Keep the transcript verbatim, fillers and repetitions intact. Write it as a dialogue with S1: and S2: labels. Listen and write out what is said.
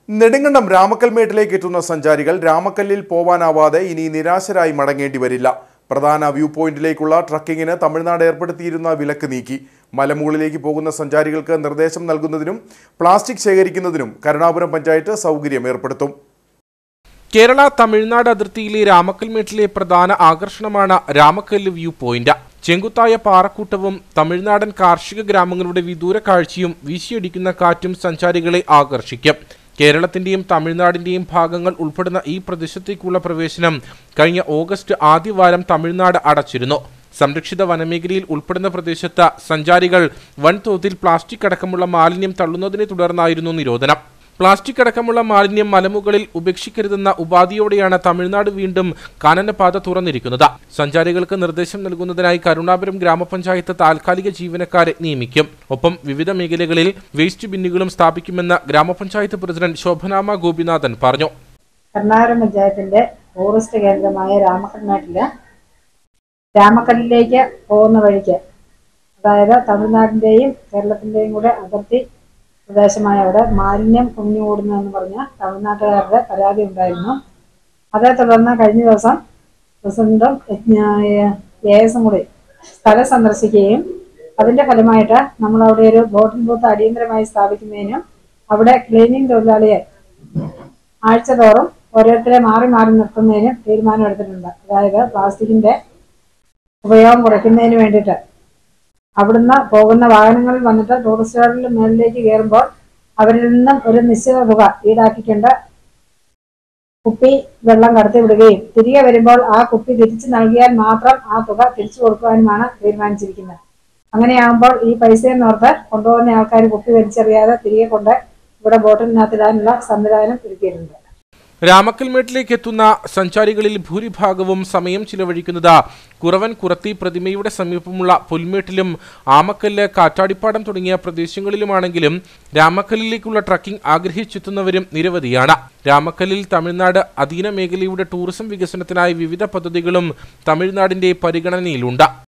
S1: നെടുങ്കണ്ടം രാമക്കൽമേട്ടിലേക്ക് എത്തുന്ന സഞ്ചാരികൾ രാമക്കല്ലിൽ പോവാനാവാതെ ഇനി നിരാശരായി മടങ്ങേണ്ടി വരില്ല. പ്രധാന വ്യൂ പോയിന്റിലേക്കുള്ള ട്രക്കിങ്ങിന് തമിഴ്നാട് ഏർപ്പെടുത്തിയിരുന്ന വിലക്ക് നീക്കി. മലമുകളിലേക്ക് പോകുന്ന സഞ്ചാരികൾക്ക് നിർദ്ദേശം നൽകുന്നതിനും പ്ലാസ്റ്റിക് ശേഖരിക്കുന്നതിനും കരുണാപുരം പഞ്ചായത്ത് സൗകര്യം ഏർപ്പെടുത്തും.
S2: കേരള തമിഴ്നാട് അതിർത്തിയിലെ രാമക്കൽമേട്ടിലെ പ്രധാന ആകർഷണമാണ് രാമക്കല്ല് വ്യൂ പോയിന്റ്. ചെങ്കുത്തായ പാറക്കൂട്ടവും തമിഴ്നാടൻ കാർഷിക ഗ്രാമങ്ങളുടെ വിദൂര കാഴ്ചയും വീശിയടിക്കുന്ന കാറ്റും സഞ്ചാരികളെ ആകർഷിക്കും. കേരളത്തിന്റെയും തമിഴ്നാടിന്റെയും ഭാഗങ്ങൾ ഉൾപ്പെടുന്ന ഈ പ്രദേശത്തേക്കുള്ള പ്രവേശനം കഴിഞ്ഞ ഓഗസ്റ്റ് ആദ്യവാരം തമിഴ്നാട് അടച്ചിരുന്നു. സംരക്ഷിത വനമേഖലയിൽ ഉൾപ്പെടുന്ന പ്രദേശത്ത് സഞ്ചാരികൾ വൻതോതിൽ പ്ലാസ്റ്റിക് അടക്കമുള്ള മാലിന്യം തള്ളുന്നതിനെ തുടർന്നായിരുന്നു നിരോധനം. പ്ലാസ്റ്റിക് അടക്കമുള്ള മാലിന്യം മലമുകളിൽ ഉപേക്ഷിക്കരുതെന്ന ഉപാധിയോടെയാണ് തമിഴ്നാട് വീണ്ടും കാനനപാത തുറന്നിരിക്കുന്നത്. സഞ്ചാരികൾക്ക് നിർദ്ദേശം നൽകുന്നതിനായി കരുണാപുരം ഗ്രാമപഞ്ചായത്ത് താൽക്കാലിക ജീവനക്കാരെ നിയമിക്കും. ഒപ്പം വിവിധ മേഖലകളിൽ വേസ്റ്റ് ബിന്നുകളും സ്ഥാപിക്കുമെന്ന് ഗ്രാമപഞ്ചായത്ത് പ്രസിഡന്റ് ശോഭനാമ ഗോപിനാഥൻ പറഞ്ഞു.
S3: കരുണാപുരം പഞ്ചായത്തിന്റെ ടൂറിസ്റ്റ് കേന്ദ്രമായ രാമക്കൽമേട്ടില് രാമക്കല്ലിലേക്ക് പോകുന്ന വഴിക്ക്, അതായത് തമിഴ്നാടിന്റെയും കേരളത്തിന്റെയും കൂടെ അതിർത്തി പ്രദേശമായ അവിടെ മാലിന്യം കുമിഞ്ഞുകൂടുന്നതെന്ന് പറഞ്ഞ തമിഴ്നാട്ടുകാരുടെ പരാതി ഉണ്ടായിരുന്നു. അതേ തുടർന്ന് കഴിഞ്ഞ ദിവസം പ്രസിഡന്റും എ എസും കൂടി സ്ഥലം സന്ദർശിക്കുകയും അതിന്റെ ഫലമായിട്ട് നമ്മൾ അവിടെ ഒരു ബോട്ടിംഗ് ബൂത്ത് അടിയന്തരമായി സ്ഥാപിക്കുന്നതിനും അവിടെ ക്ലീനിങ് തൊഴിലാളിയെ ആഴ്ചതോറും ഓരോരുത്തരെ മാറി മാറി നിർത്തുന്നതിനും തീരുമാനമെടുത്തിട്ടുണ്ട്. അതായത് പ്ലാസ്റ്റിക്കിന്റെ ഉപയോഗം കുറയ്ക്കുന്നതിന് വേണ്ടിയിട്ട് അവിടുന്ന് പോകുന്ന വാഹനങ്ങളിൽ വന്നിട്ട് ടൂറിസ്റ്റുകളുടെ മേളിലേക്ക് കയറുമ്പോൾ അവരിൽ നിന്നും ഒരു നിശ്ചിത തുക ഈടാക്കിക്കൊണ്ട് കുപ്പി വെള്ളം കടത്തി വിടുകയും തിരികെ വരുമ്പോൾ ആ കുപ്പി തിരിച്ചു നൽകിയാൽ മാത്രം ആ തുക തിരിച്ചു കൊടുക്കുവാനുമാണ് തീരുമാനിച്ചിരിക്കുന്നത്. അങ്ങനെയാകുമ്പോൾ ഈ പൈസയെന്നോർത്ത് കൊണ്ടുപോകുന്ന ആൾക്കാർ കുപ്പി വലിച്ചെറിയാതെ തിരികെ കൊണ്ട് ഇവിടെ ബോട്ടിനകത്തിടാനുള്ള സംവിധാനം ഒരുക്കിയിട്ടുണ്ട്.
S2: രാമക്കൽമേട്ടിലേക്ക് എത്തുന്ന സഞ്ചാരികളിൽ ഭൂരിഭാഗവും സമയം ചിലവഴിക്കുന്നത് കുറവൻ കുറത്തി പ്രതിമയുടെ സമീപമുള്ള പുൽമേട്ടിലും ആമക്കല്ല്, കാറ്റാടിപ്പാടം തുടങ്ങിയ പ്രദേശങ്ങളിലുമാണെങ്കിലും രാമക്കല്ലിലേക്കുള്ള ട്രക്കിംഗ് ആഗ്രഹിച്ചെത്തുന്നവരും നിരവധിയാണ്. രാമക്കല്ലിൽ തമിഴ്നാട് അധീന മേഖലയുടെ ടൂറിസം വികസനത്തിനായി വിവിധ പദ്ധതികളും തമിഴ്നാടിന്റെ പരിഗണനയിലുണ്ട്.